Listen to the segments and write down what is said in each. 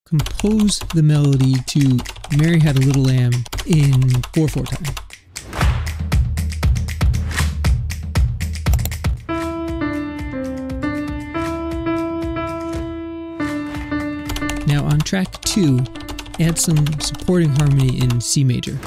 compose the melody to Mary Had a Little Lamb in 4/4 time. Now on track 2, add some supporting harmony in C major.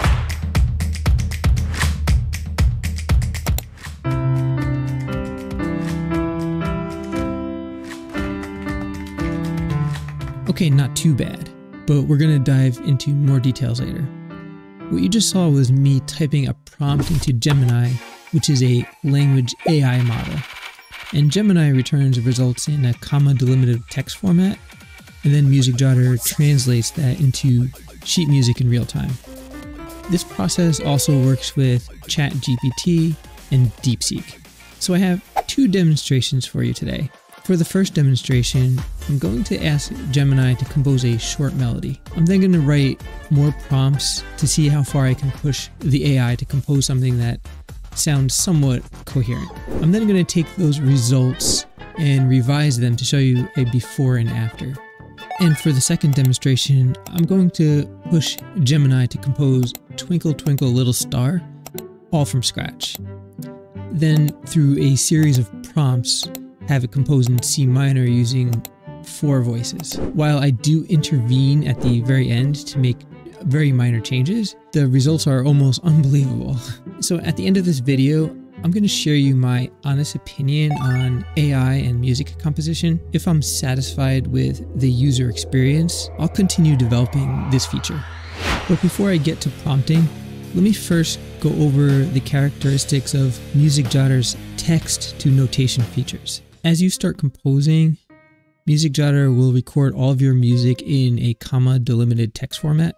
Okay, not too bad, but we're going to dive into more details later. What you just saw was me typing a prompt into Gemini, which is a language AI model. And Gemini returns results in a comma-delimited text format, and then Music Jotter translates that into sheet music in real time. This process also works with ChatGPT and DeepSeek. So I have 2 demonstrations for you today. For the first demonstration, I'm going to ask Gemini to compose a short melody. I'm then going to write more prompts to see how far I can push the AI to compose something that sounds somewhat coherent. I'm then going to take those results and revise them to show you a before and after. And for the second demonstration, I'm going to push Gemini to compose Twinkle Twinkle Little Star, all from scratch. Then through a series of prompts, have it composed in C minor using 4 voices. While I do intervene at the very end to make very minor changes, the results are almost unbelievable. So at the end of this video, I'm going to share you my honest opinion on AI and music composition. If I'm satisfied with the user experience, I'll continue developing this feature. But before I get to prompting, let me first go over the characteristics of Music Jotter's text to notation features. As you start composing, Music Jotter will record all of your music in a comma-delimited text format.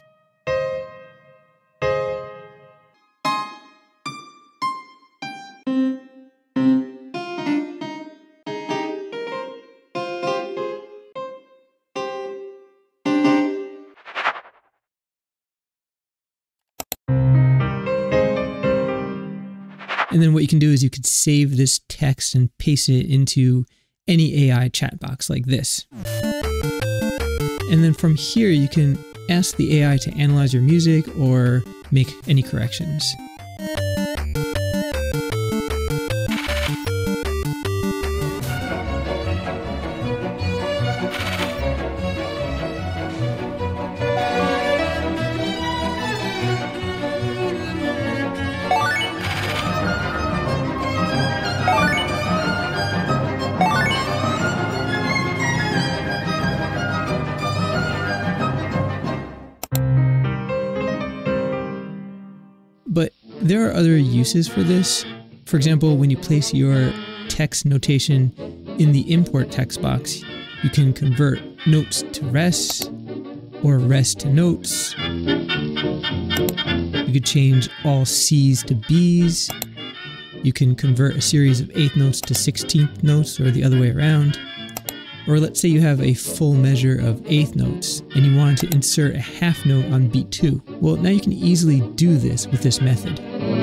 And then what you can do is you could save this text and paste it into any AI chat box like this. And then from here, you can ask the AI to analyze your music or make any corrections. But there are other uses for this. For example, when you place your text notation in the import text box, you can convert notes to rests or rest to notes. You could change all C's to B's. You can convert a series of 8th notes to 16th notes or the other way around. Or let's say you have a full measure of 8th notes and you wanted to insert a half note on beat 2. Well, now you can easily do this with this method.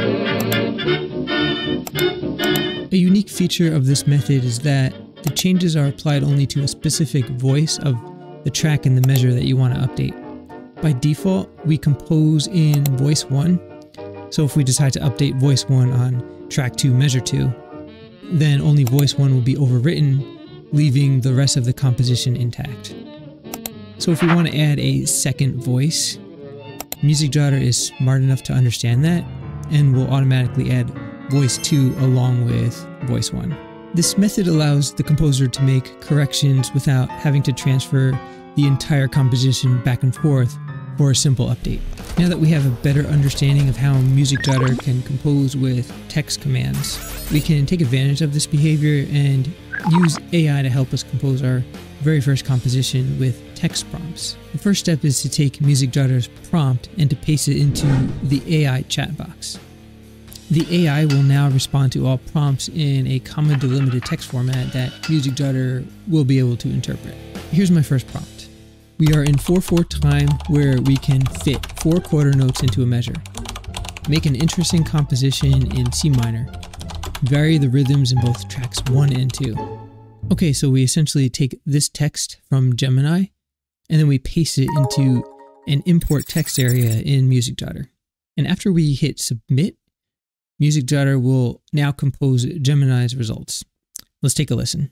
A unique feature of this method is that the changes are applied only to a specific voice of the track and the measure that you want to update. By default, we compose in voice 1. So if we decide to update voice 1 on track 2, measure 2, then only voice 1 will be overwritten, leaving the rest of the composition intact. So if we want to add a second voice, Music Jotter is smart enough to understand that and will automatically add voice 2 along with voice 1. This method allows the composer to make corrections without having to transfer the entire composition back and forth for a simple update. Now that we have a better understanding of how Music Jotter can compose with text commands, we can take advantage of this behavior and use AI to help us compose our very first composition with text prompts. The first step is to take Music Jotter's prompt and to paste it into the AI chat box. The AI will now respond to all prompts in a comma-delimited text format that Music Jotter will be able to interpret. Here's my first prompt. We are in 4/4 time where we can fit 4 quarter notes into a measure. Make an interesting composition in C minor. Vary the rhythms in both tracks 1 and 2. Okay, so we essentially take this text from Gemini and then we paste it into an import text area in Music Jotter. And after we hit submit, Music Jotter will now compose Gemini's results. Let's take a listen.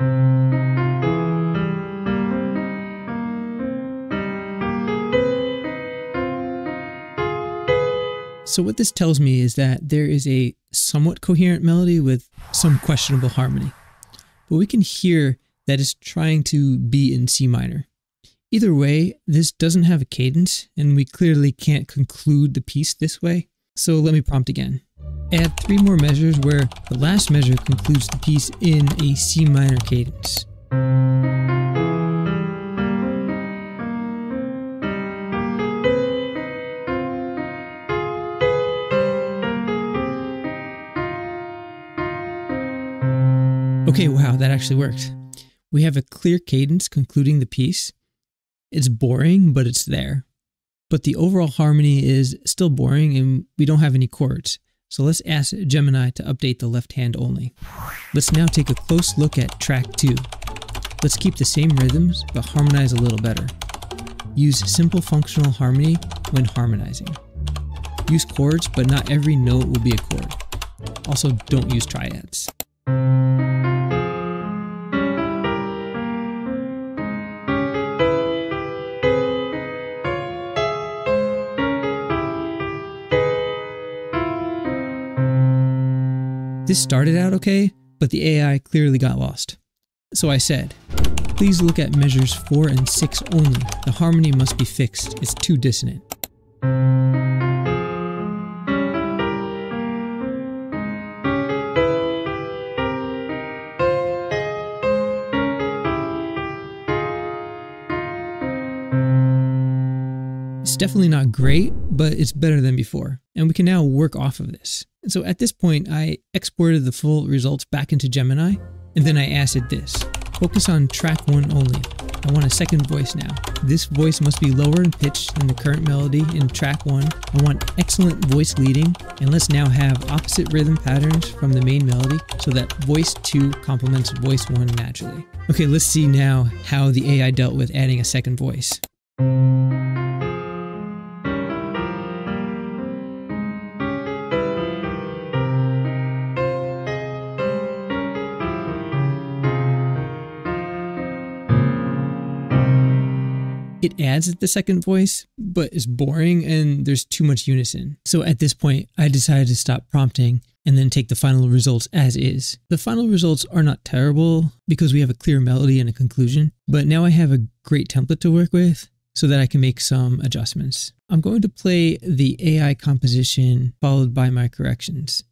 So what this tells me is that there is a somewhat coherent melody with some questionable harmony, but we can hear that it's trying to be in C minor. Either way, this doesn't have a cadence, and we clearly can't conclude the piece this way. So let me prompt again. Add 3 more measures where the last measure concludes the piece in a C minor cadence. Okay, wow, that actually worked. We have a clear cadence concluding the piece. It's boring, but it's there. But the overall harmony is still boring and we don't have any chords. So let's ask Gemini to update the left hand only. Let's now take a close look at track 2. Let's keep the same rhythms, but harmonize a little better. Use simple functional harmony when harmonizing. Use chords, but not every note will be a chord. Also, don't use triads. This started out okay, but the AI clearly got lost. So I said, please look at measures 4 and 6 only. The harmony must be fixed. It's too dissonant. It's definitely not great, but it's better than before, and we can now work off of this. And so at this point, I exported the full results back into Gemini, and then I asked it this. Focus on track 1 only. I want a second voice now. This voice must be lower in pitch than the current melody in track 1. I want excellent voice leading, and let's now have opposite rhythm patterns from the main melody so that voice 2 complements voice 1 naturally. Okay, let's see now how the AI dealt with adding a second voice. It adds the second voice, but it's boring and there's too much unison. So at this point, I decided to stop prompting and then take the final results as is. The final results are not terrible because we have a clear melody and a conclusion, but now I have a great template to work with so that I can make some adjustments. I'm going to play the AI composition followed by my corrections.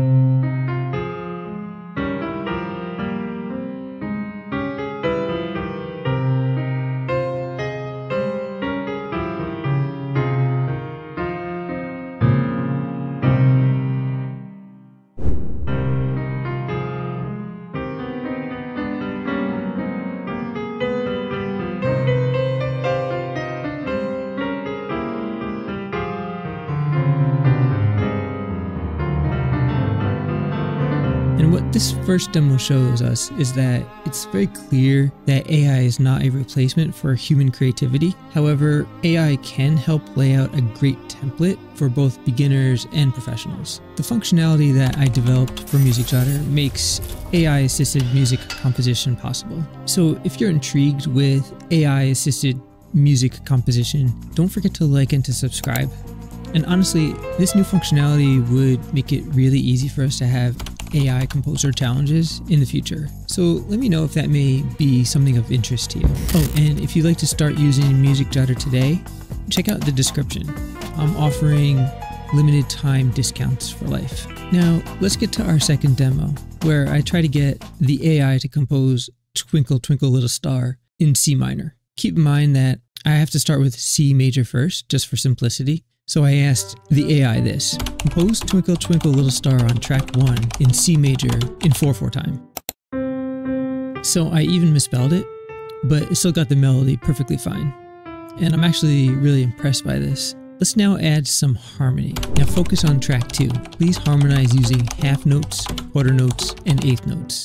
And what this first demo shows us is that it's very clear that AI is not a replacement for human creativity. However, AI can help lay out a great template for both beginners and professionals. The functionality that I developed for Music Jotter makes AI-assisted music composition possible. So if you're intrigued with AI-assisted music composition, don't forget to like and to subscribe. And honestly, this new functionality would make it really easy for us to have AI composer challenges in the future. So let me know if that may be something of interest to you. Oh, and if you'd like to start using Music Jotter today, check out the description. I'm offering limited time discounts for life. Now, let's get to our second demo, where I try to get the AI to compose Twinkle, Twinkle, Little Star in C minor. Keep in mind that I have to start with C major first, just for simplicity. So I asked the AI this: compose Twinkle Twinkle Little Star on track 1 in C major in 4/4 time. So I even misspelled it, but it still got the melody perfectly fine. And I'm actually really impressed by this. Let's now add some harmony. Now focus on track 2. Please harmonize using half notes, quarter notes, and eighth notes.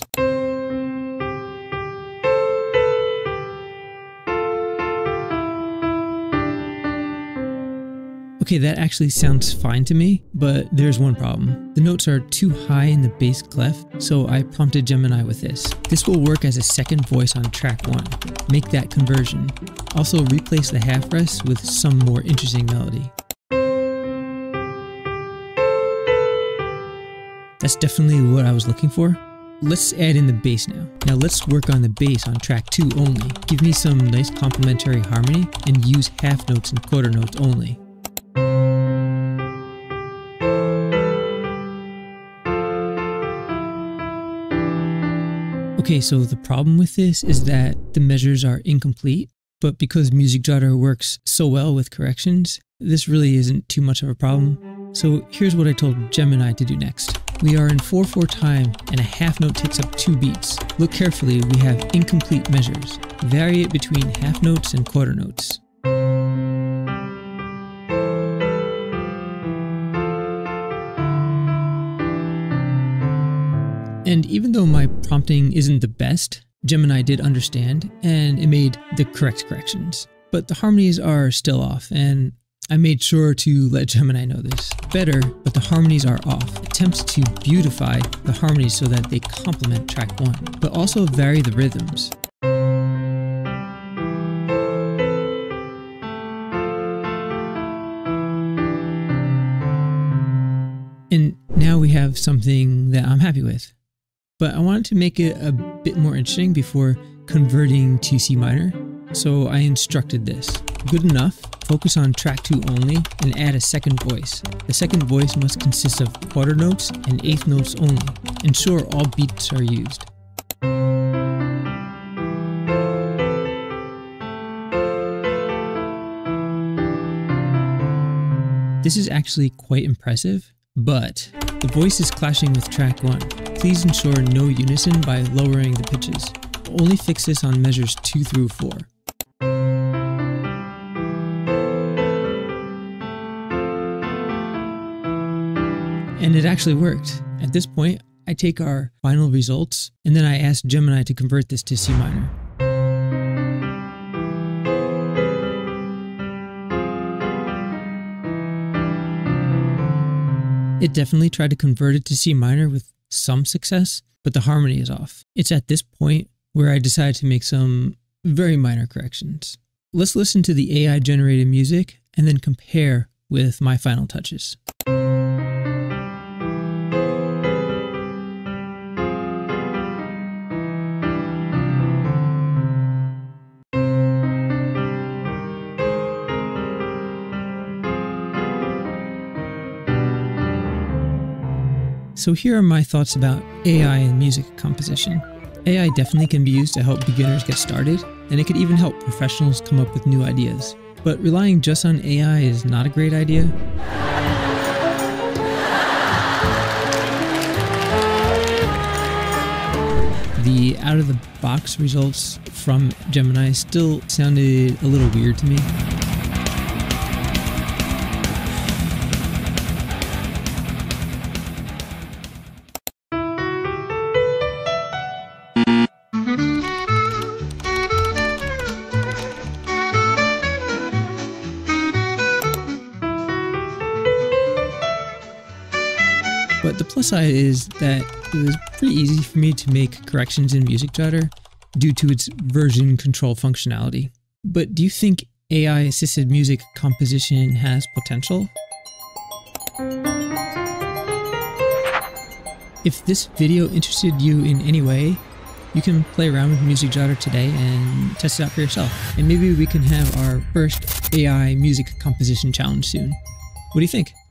Okay, that actually sounds fine to me, but there's one problem. The notes are too high in the bass clef, so I prompted Gemini with this. This will work as a second voice on track 1. Make that conversion. Also replace the half rest with some more interesting melody. That's definitely what I was looking for. Let's add in the bass now. Now let's work on the bass on track 2 only. Give me some nice complementary harmony and use half notes and quarter notes only. Okay, so the problem with this is that the measures are incomplete, but because Music Jotter works so well with corrections, this really isn't too much of a problem. So here's what I told Gemini to do next. We are in 4/4 time and a half note takes up 2 beats. Look carefully, we have incomplete measures. Vary it between half notes and quarter notes. And even though my prompting isn't the best, Gemini did understand and it made the correct corrections. But the harmonies are still off, and I made sure to let Gemini know this. Better, but the harmonies are off. Attempts to beautify the harmonies so that they complement track 1, but also vary the rhythms. And now we have something that I'm happy with. But I wanted to make it a bit more interesting before converting to C minor, so I instructed this. Good enough, focus on track 2 only, and add a second voice. The second voice must consist of quarter notes and eighth notes only. Ensure all beats are used. This is actually quite impressive, but the voice is clashing with track 1. Please ensure no unison by lowering the pitches. Only fix this on measures 2 through 4. And it actually worked. At this point, I take our final results, and then I ask Gemini to convert this to C minor. It definitely tried to convert it to C minor with some success, but the harmony is off. It's at this point where I decided to make some very minor corrections. Let's listen to the AI generated music and then compare with my final touches. So here are my thoughts about AI and music composition. AI definitely can be used to help beginners get started, and it could even help professionals come up with new ideas. But relying just on AI is not a great idea. The out-of-the-box results from Gemini still sounded a little weird to me. But the plus side is that it was pretty easy for me to make corrections in Music Jotter due to its version control functionality. But do you think AI-assisted music composition has potential? If this video interested you in any way, you can play around with Music Jotter today and test it out for yourself. And maybe we can have our first AI music composition challenge soon. What do you think?